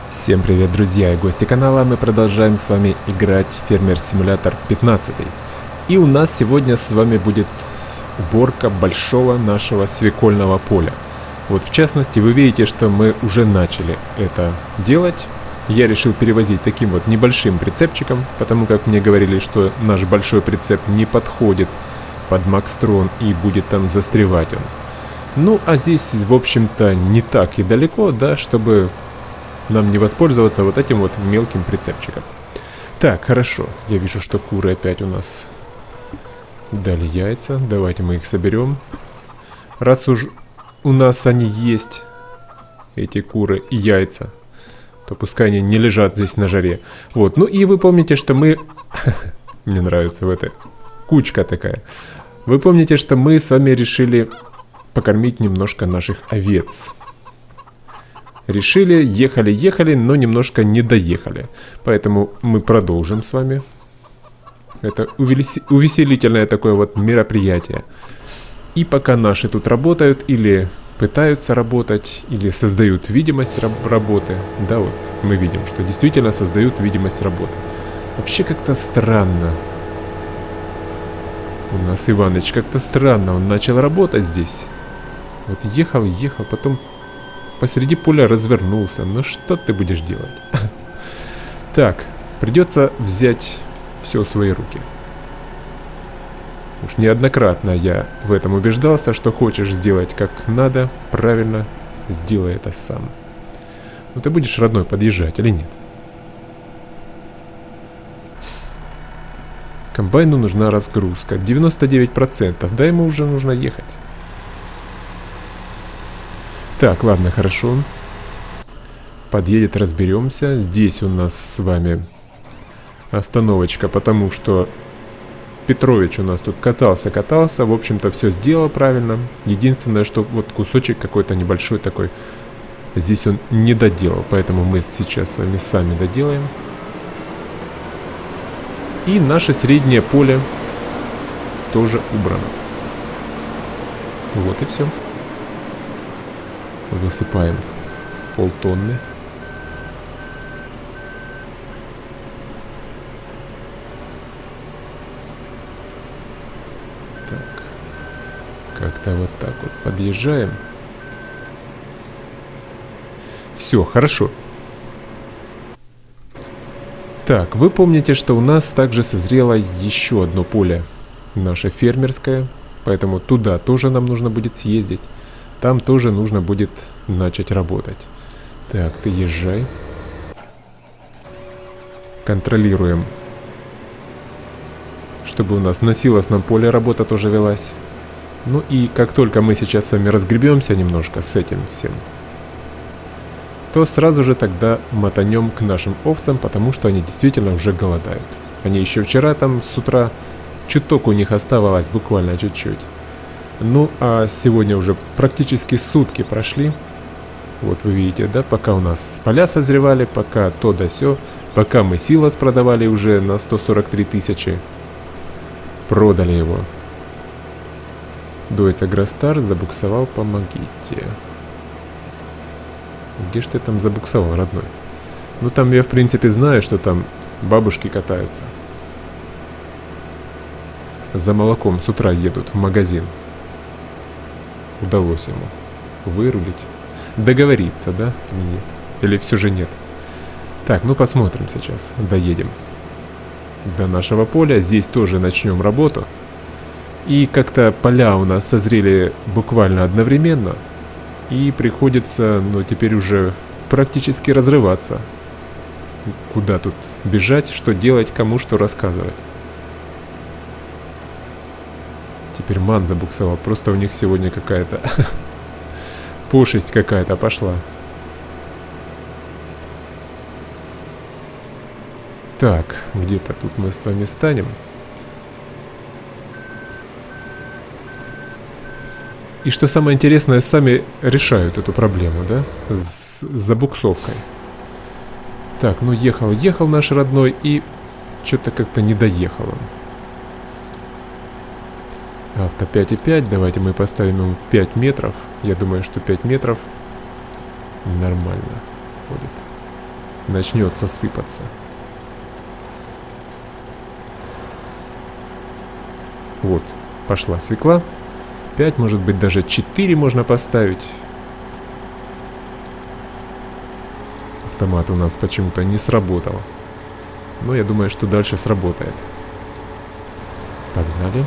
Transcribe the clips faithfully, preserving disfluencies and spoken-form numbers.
Всем привет, друзья и гости канала. Мы продолжаем с вами играть в Фермер Симулятор пятнадцать. И у нас сегодня с вами будет уборка большого нашего свекольного поля. Вот в частности, вы видите, что мы уже начали это делать. Я решил перевозить таким вот небольшим прицепчиком, потому как мне говорили, что наш большой прицеп не подходит под Макстрон и будет там застревать он. Ну, а здесь, в общем-то, не так и далеко, да, чтобы нам не воспользоваться вот этим вот мелким прицепчиком. Так, хорошо. Я вижу, что куры опять у нас дали яйца. Давайте мы их соберем. Раз уж у нас они есть, эти куры и яйца, то пускай они не лежат здесь на жаре. Вот, ну и вы помните, что мы... Мне нравится в этой кучка такая. Вы помните, что мы с вами решили покормить немножко наших овец. Решили, ехали, ехали, но немножко не доехали. Поэтому мы продолжим с вами. Это увеселительное такое вот мероприятие. И пока наши тут работают, или пытаются работать, или создают видимость раб работы. Да, вот мы видим, что действительно создают видимость работы. Вообще как-то странно. У нас Иваныч как-то странно. Он начал работать здесь. Вот ехал, ехал, потом... посреди поля развернулся. Ну что ты будешь делать? Так, придется взять все в свои руки. Уж неоднократно я в этом убеждался, что хочешь сделать как надо, правильно, сделай это сам. Ну ты будешь, родной, подъезжать или нет? Комбайну нужна разгрузка. девяносто девять процентов. Да, ему уже нужно ехать. Так, ладно, хорошо. Подъедет, разберемся. Здесь у нас с вами остановочка, потому что Петрович у нас тут катался-катался. В общем-то, все сделал правильно. Единственное, что вот кусочек какой-то небольшой такой здесь он не доделал. Поэтому мы сейчас с вами сами доделаем. И наше среднее поле тоже убрано. Вот и все. Высыпаем полтонны. Так. Как-то вот так вот подъезжаем. Все, хорошо. Так, вы помните, что у нас также созрело еще одно поле. Наше фермерское. Поэтому туда тоже нам нужно будет съездить. Там тоже нужно будет начать работать. Так, ты езжай. Контролируем, чтобы у нас на силосном поле работа тоже велась. Ну и как только мы сейчас с вами разгребемся немножко с этим всем, то сразу же тогда мотанем к нашим овцам, потому что они действительно уже голодают. Они еще вчера там с утра, чуток у них оставалось, буквально чуть-чуть. Ну, а сегодня уже практически сутки прошли. Вот вы видите, да, пока у нас поля созревали, пока то да сё, пока мы силос продавали уже на сто сорок три тысячи. Продали его. Дойц Агростар забуксовал, помогите. Где ж ты там забуксовал, родной? Ну, там я, в принципе, знаю, что там бабушки катаются. За молоком с утра едут в магазин. Удалось ему вырулить, договориться, да? Или нет? Или все же нет? Так, ну посмотрим сейчас. Доедем до нашего поля. Здесь тоже начнем работу. И как-то поля у нас созрели буквально одновременно. И приходится, ну, теперь уже практически разрываться. Куда тут бежать, что делать, кому что рассказывать. Теперь ман забуксовал. Просто у них сегодня какая-то пошесть какая-то пошла. Так, где-то тут мы с вами станем. И что самое интересное, сами решают эту проблему, да? С, с забуксовкой. Так, ну ехал, ехал наш родной и что-то как-то не доехал он. Авто пять и пять, давайте мы поставим ему пять метров. Я думаю, что пять метров нормально будет. начнется сыпаться. Вот, пошла свекла. пять, может быть, даже четыре можно поставить. Автомат у нас почему-то не сработал. Но я думаю, что дальше сработает. Погнали.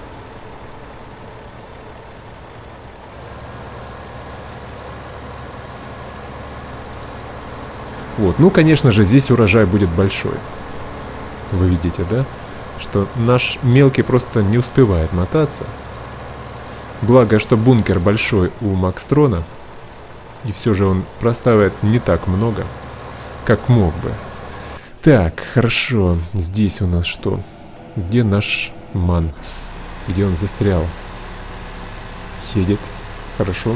Вот, ну, конечно же, здесь урожай будет большой. Вы видите, да? Что наш мелкий просто не успевает мотаться. Благо, что бункер большой у Макстрона. И все же он проставит не так много, как мог бы. Так, хорошо. Здесь у нас что? Где наш ман? Где он застрял? Едет. Хорошо.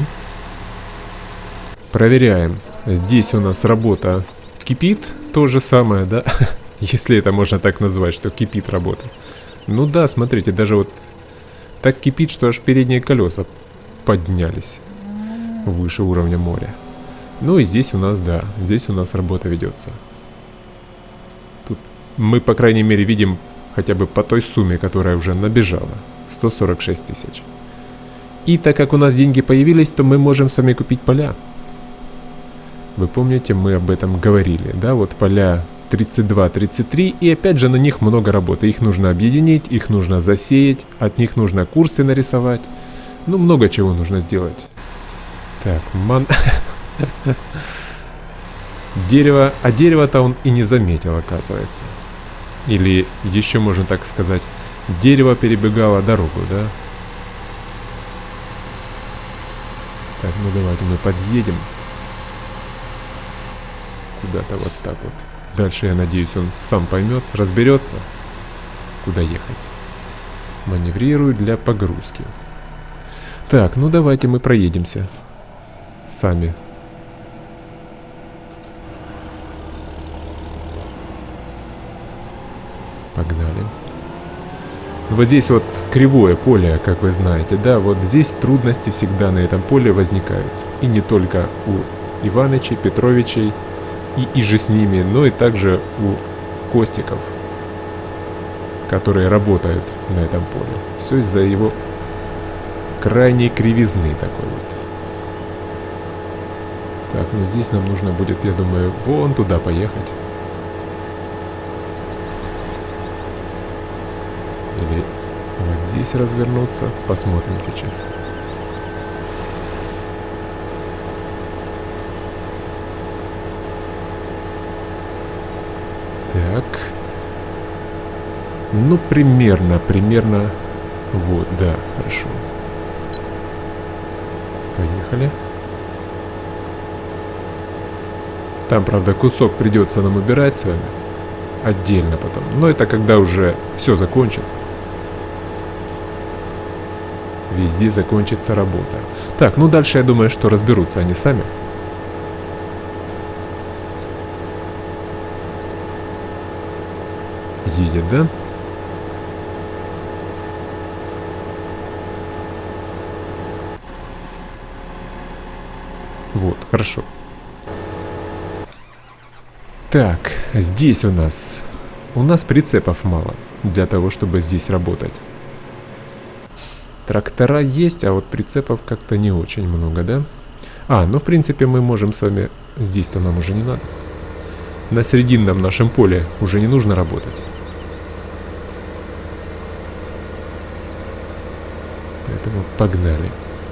Проверяем. Здесь у нас работа кипит. То же самое, да? Если это можно так назвать, что кипит работа. Ну да, смотрите, даже вот так кипит, что аж передние колеса поднялись выше уровня моря. Ну и здесь у нас, да, здесь у нас работа ведется. Тут мы, по крайней мере, видим хотя бы по той сумме, которая уже набежала. сто сорок шесть тысяч. И так как у нас деньги появились, то мы можем сами купить поля. Вы помните, мы об этом говорили, да? Вот поля тридцать два тридцать три, и опять же на них много работы. Их нужно объединить, их нужно засеять, от них нужно курсы нарисовать. Ну, много чего нужно сделать. Так, ман... Дерево... А дерево-то он и не заметил, оказывается. Или еще можно так сказать, дерево перебегало дорогу, да? Так, ну давайте мы подъедем. Куда-то вот так вот. Дальше, я надеюсь, он сам поймет, разберется, куда ехать. Маневрирую для погрузки. Так, ну давайте мы проедемся. Сами. Погнали. Вот здесь вот кривое поле, как вы знаете, да, вот здесь трудности всегда на этом поле возникают. И не только у Иванычей, Петровичей и иже с ними, но и также у Костиков, которые работают на этом поле. Все из-за его крайней кривизны такой вот. Так, ну здесь нам нужно будет, я думаю, вон туда поехать. Или вот здесь развернуться. Посмотрим сейчас. Так. Ну, примерно, примерно. Вот, да, хорошо. Поехали. Там, правда, кусок придется нам убирать с вами. Отдельно потом. Но это когда уже все закончит. Везде закончится работа. Так, ну дальше я думаю, что разберутся они сами. Едет, да? Вот, хорошо. Так, здесь у нас... У нас прицепов мало для того, чтобы здесь работать. Трактора есть, а вот прицепов как-то не очень много, да? А, ну в принципе мы можем с вами... Здесь-то нам уже не надо. На срединном нашем поле уже не нужно работать. Поэтому погнали.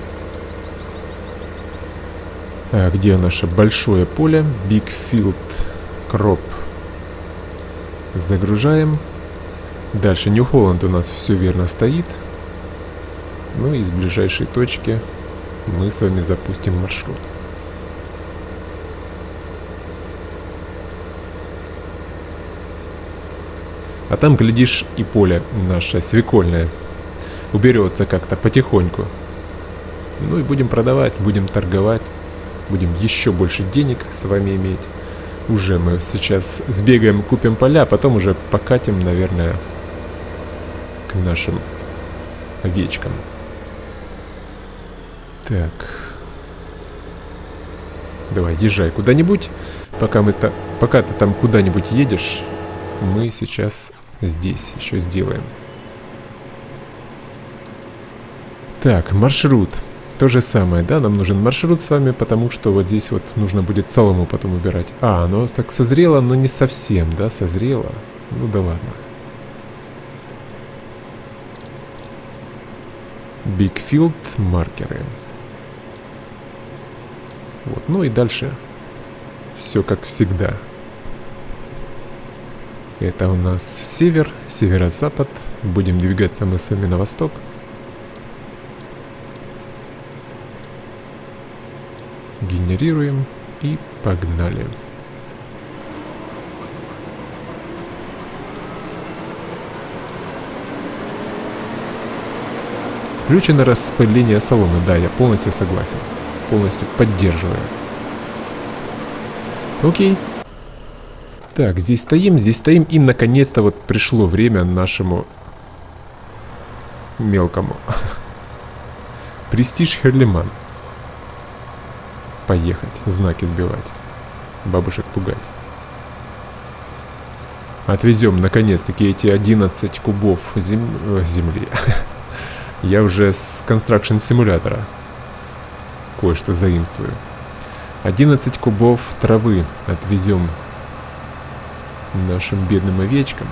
А где наше большое поле? Big Field Crop. Загружаем. Дальше Нью-Холланд у нас все верно стоит. Ну и с ближайшей точки мы с вами запустим маршрут. А там, глядишь, и поле наше свекольное уберется как-то потихоньку. Ну и будем продавать, будем торговать, будем еще больше денег с вами иметь. Уже мы сейчас сбегаем, купим поля, а потом уже покатим, наверное, к нашим овечкам. Так. давай, езжай куда-нибудь. Пока, мы та... Пока ты там куда-нибудь едешь, мы сейчас здесь еще сделаем. Так, маршрут. То же самое, да, нам нужен маршрут с вами, потому что вот здесь вот нужно будет солому потом убирать. А, оно так созрело, но не совсем, да, созрело. Ну да ладно. Бигфилд, маркеры. Вот, ну и дальше все как всегда. Это у нас север, северо-запад. Будем двигаться мы с вами на восток. Генерируем и погнали. Включено распыление соломы. Да, я полностью согласен. Полностью поддерживаю. Окей. Так, здесь стоим, здесь стоим. И наконец-то вот пришло время нашему мелкому. Престиж Херлиман. Поехать, знаки сбивать, бабушек пугать. Отвезем наконец-таки эти одиннадцать кубов зем... земли. Я уже с Construction симулятора кое-что заимствую. одиннадцать кубов травы отвезем нашим бедным овечкам.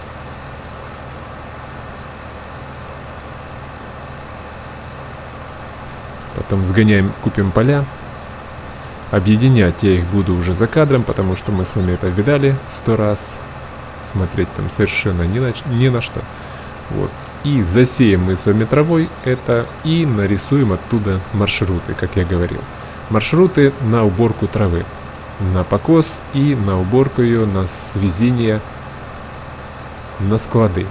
Потом сгоняем, купим поля. Объединять я их буду уже за кадром, потому что мы с вами это видали сто раз. Смотреть там совершенно ни на, ни на что. Вот. И засеем мы с вами травой это и нарисуем оттуда маршруты, как я говорил. Маршруты на уборку травы. На покос и на уборку ее, на свезение, на склады.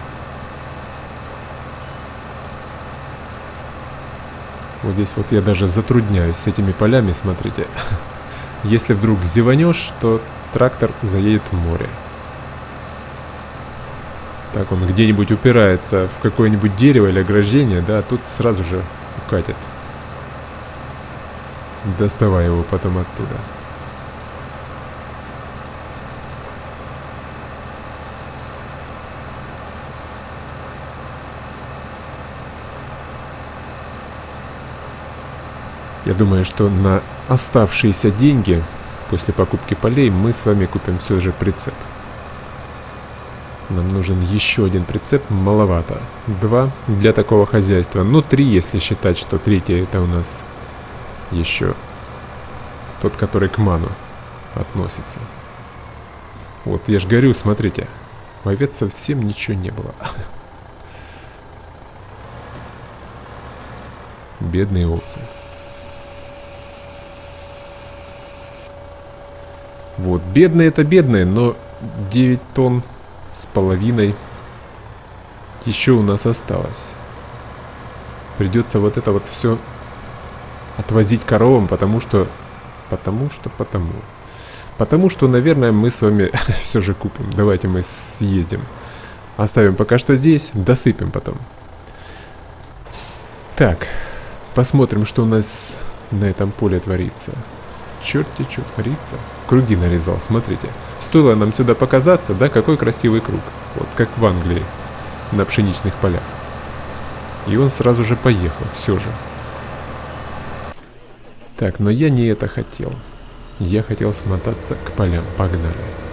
Вот здесь вот я даже затрудняюсь с этими полями, смотрите. Если вдруг зеванешь, то трактор заедет в море. Так он где-нибудь упирается в какое-нибудь дерево или ограждение, да, тут сразу же укатит. Доставай его потом оттуда. Я думаю, что на оставшиеся деньги после покупки полей мы с вами купим все же прицеп. Нам нужен еще один прицеп, маловато. Два для такого хозяйства. Ну, три, если считать, что третий это у нас еще тот, который к ману относится. Вот, я же говорю, смотрите, у овец совсем ничего не было. Бедные овцы. Вот, бедные это бедные, но девять тонн с половиной еще у нас осталось. Придется вот это вот все отвозить коровам, потому что... Потому что, потому... Потому что, наверное, мы с вами все же купим. Давайте мы съездим. Оставим пока что здесь, досыпем потом. Так, посмотрим, что у нас на этом поле творится. Черт-те, что творится. Круги нарезал, смотрите. Стоило нам сюда показаться, да, какой красивый круг. Вот как в Англии, на пшеничных полях. И он сразу же поехал, все же. Так, но я не это хотел. Я хотел смотаться к полям. Погнали.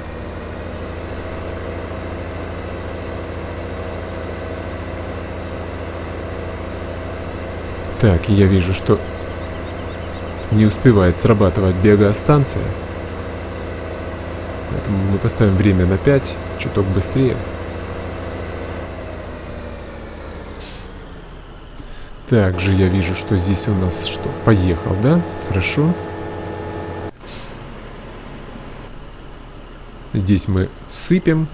Так, я вижу, что не успевает срабатывать биостанция. Поэтому мы поставим время на пять, чуток быстрее. Также я вижу, что здесь у нас что? Поехал, да? Хорошо. Здесь мы сыпем.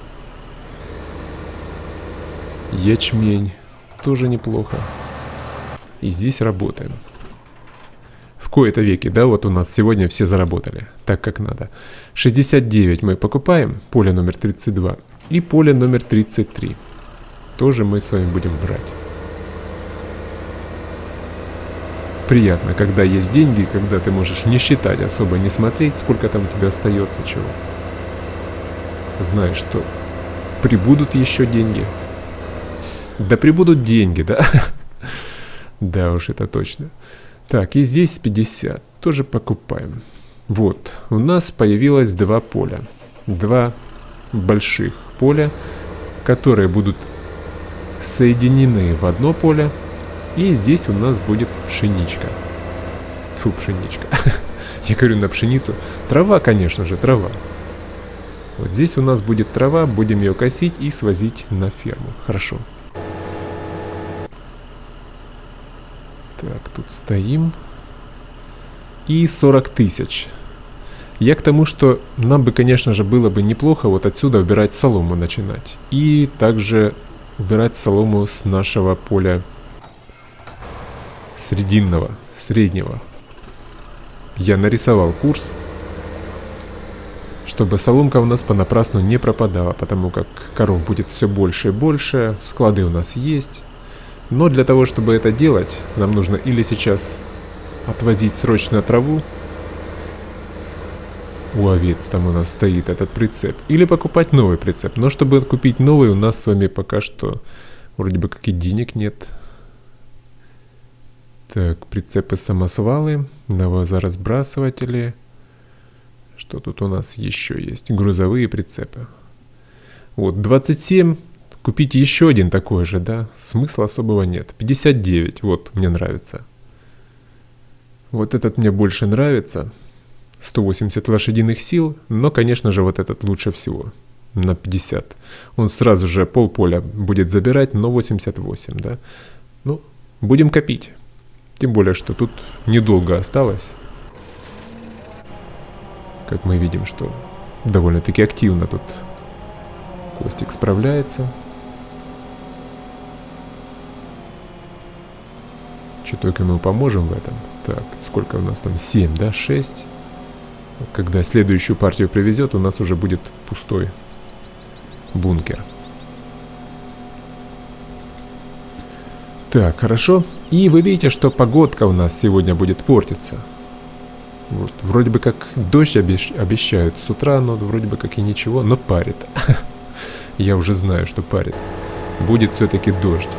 Ячмень. Тоже неплохо. И здесь работаем. В кои-то веки, да, вот у нас сегодня все заработали, так как надо. шестьдесят девять мы покупаем, поле номер тридцать два. И поле номер тридцать три. Тоже мы с вами будем брать. приятно, когда есть деньги, когда ты можешь не считать особо, не смотреть, сколько там у тебя остается чего. Знаешь, что прибудут еще деньги. Да прибудут деньги, да? Да уж, это точно. Так, и здесь пятьдесят. Тоже покупаем. Вот, у нас появилось два поля. Два больших поля, которые будут соединены в одно поле. И здесь у нас будет пшеничка. Тьфу, пшеничка. Я говорю на пшеницу. Трава, конечно же, трава. Вот здесь у нас будет трава, будем ее косить и свозить на ферму. Хорошо. Так, тут стоим. И сорок тысяч. Я к тому, что нам бы, конечно же, было бы неплохо вот отсюда убирать солому начинать. И также убирать солому с нашего поля срединного, среднего. Я нарисовал курс, чтобы соломка у нас понапрасну не пропадала, потому как коров будет все больше и больше, склады у нас есть. Но для того, чтобы это делать, нам нужно или сейчас отвозить срочно траву, у овец там у нас стоит этот прицеп, или покупать новый прицеп. Но чтобы купить новый, у нас с вами пока что вроде бы как и денег нет. Так, прицепы-самосвалы, навозоразбрасыватели. Что тут у нас еще есть? Грузовые прицепы. Вот, двадцать семь. Купить еще один такой же, да? Смысла особого нет. пятьдесят девять, вот, мне нравится. Вот этот мне больше нравится. сто восемьдесят лошадиных сил, но, конечно же, вот этот лучше всего. На пятьдесят. Он сразу же полполя будет забирать, но восемьдесят восемь, да? Ну, будем копить. Тем более, что тут недолго осталось. Как мы видим, что довольно-таки активно тут Костик справляется. Что только мы поможем в этом. Так, сколько у нас там? семь, да? шесть. Когда следующую партию привезет, у нас уже будет пустой бункер. Так, хорошо. И вы видите, что погодка у нас сегодня будет портиться. Вот, вроде бы как дождь обещ... обещают с утра, но вроде бы как и ничего, но парит. Я уже знаю, что парит. Будет все-таки дождь.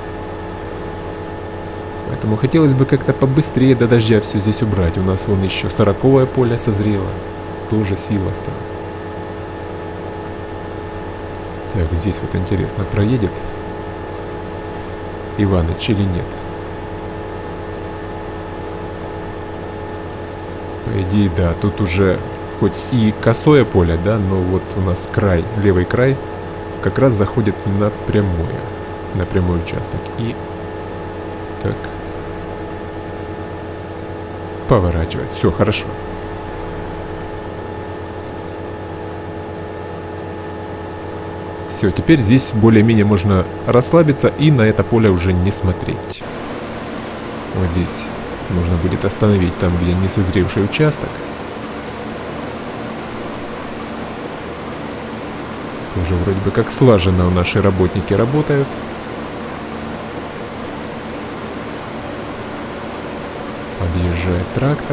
Поэтому хотелось бы как-то побыстрее до дождя все здесь убрать. У нас вон еще сороковое поле созрело. Тоже сила стала. Так, здесь вот интересно, проедет Иваныч или нет? По идее, да, тут уже хоть и косое поле, да, но вот у нас край, левый край, как раз заходит на прямое, на прямой участок. И так поворачивать. Все, хорошо. Все, теперь здесь более-менее можно расслабиться и на это поле уже не смотреть. Вот здесь нужно будет остановить там, где несозревший участок. Тоже вроде бы как слаженно наши работники работают. Подъезжает трактор.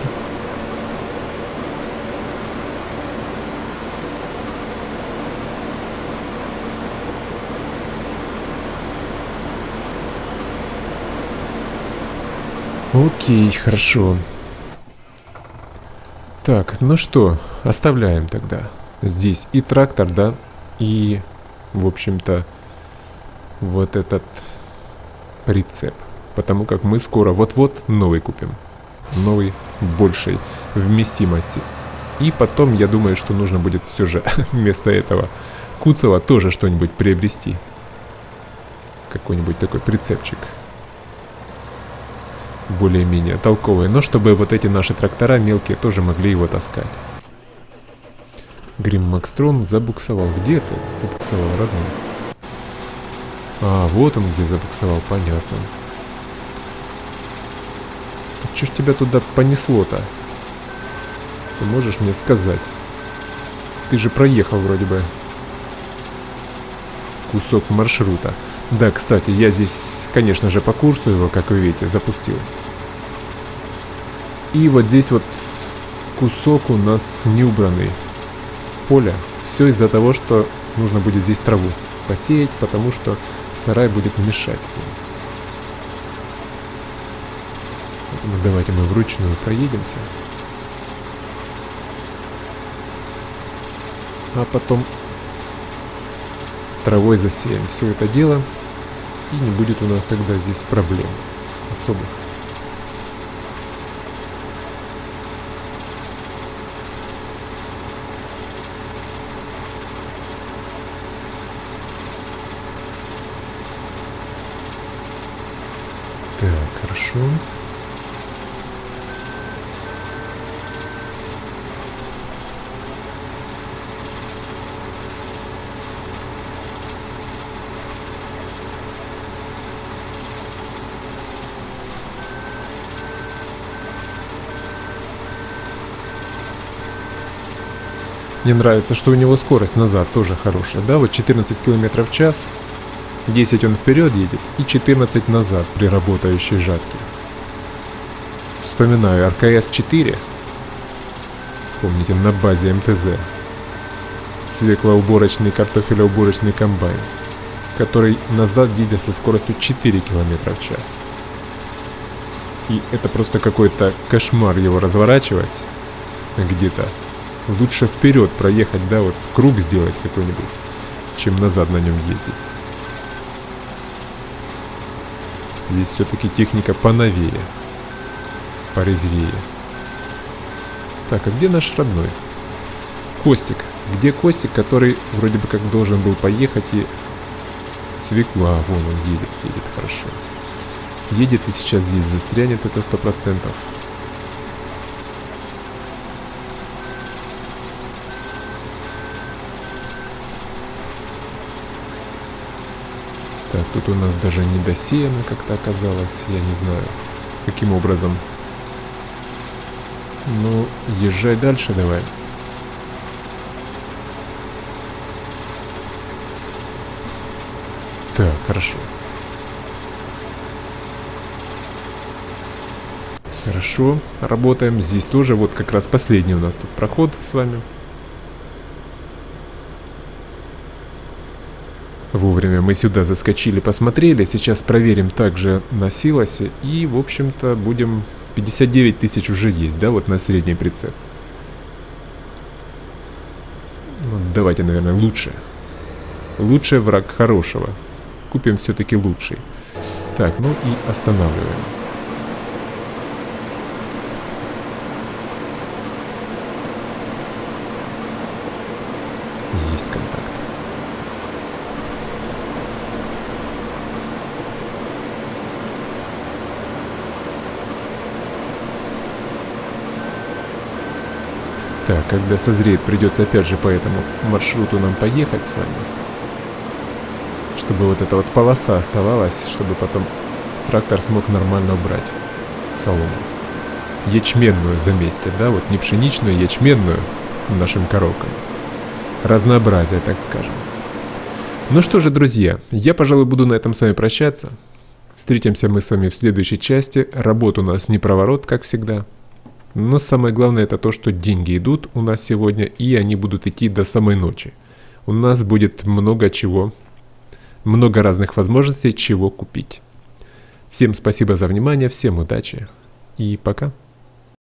Окей, хорошо. Так, ну что, оставляем тогда здесь и трактор, да, и, в общем-то, вот этот прицеп. Потому как мы скоро вот-вот новый купим. Новый, большей вместимости. И потом, я думаю, что нужно будет все же вместо этого Куцева тоже что-нибудь приобрести. Какой-нибудь такой прицепчик. Более-менее толковый, но чтобы вот эти наши трактора мелкие тоже могли его таскать. Грим Макстрон забуксовал. Где ты забуксовал, родной? А, вот он где забуксовал, понятно. А чё ж тебя туда понесло-то? Ты можешь мне сказать? Ты же проехал вроде бы кусок маршрута. Да, кстати, я здесь, конечно же, по курсу его, как вы видите, запустил. И вот здесь вот кусок у нас не убранный поля. Все из-за того, что нужно будет здесь траву посеять, потому что сарай будет мешать. Поэтому давайте мы вручную проедемся. А потом травой засеем все это дело. И не будет у нас тогда здесь проблем особых. Так, хорошо. Мне нравится, что у него скорость назад тоже хорошая, да, вот четырнадцать километров в час, десять он вперед едет и четырнадцать назад при работающей жатке. Вспоминаю эр ка эс четыре, помните, на базе эм тэ зэ, свеклоуборочный, картофелеуборочный комбайн, который назад едет со скоростью четыре километра в час. И это просто какой-то кошмар его разворачивать где-то. Лучше вперед проехать, да, вот круг сделать какой-нибудь, чем назад на нем ездить. Здесь все-таки техника поновее, порезвее. Так, а где наш родной? Костик. Где Костик, который вроде бы как должен был поехать и... Свекла, вон он едет, едет хорошо. Едет и сейчас здесь застрянет, это сто процентов. Так, тут у нас даже не досеяно как-то оказалось, я не знаю, каким образом. Ну, езжай дальше давай. Так, хорошо. Хорошо, работаем. Здесь тоже вот как раз последний у нас тут проход с вами. Вовремя мы сюда заскочили, посмотрели. Сейчас проверим также на силосе. И, в общем-то, будем... пятьдесят девять тысяч уже есть, да, вот на средний прицеп. Ну, давайте, наверное, лучше. Лучший враг хорошего. Купим все-таки лучший. Так, ну и останавливаем. Есть контакт. Так, когда созреет, придется опять же по этому маршруту нам поехать с вами. Чтобы вот эта вот полоса оставалась, чтобы потом трактор смог нормально убрать солому. Ячменную, заметьте, да, вот не пшеничную, ячменную нашим коровкам. Разнообразие, так скажем. Ну что же, друзья, я, пожалуй, буду на этом с вами прощаться. Встретимся мы с вами в следующей части. Работа у нас не проворот, как всегда. Но самое главное это то, что деньги идут у нас сегодня, и они будут идти до самой ночи. У нас будет много чего, много разных возможностей, чего купить. Всем спасибо за внимание, всем удачи и пока.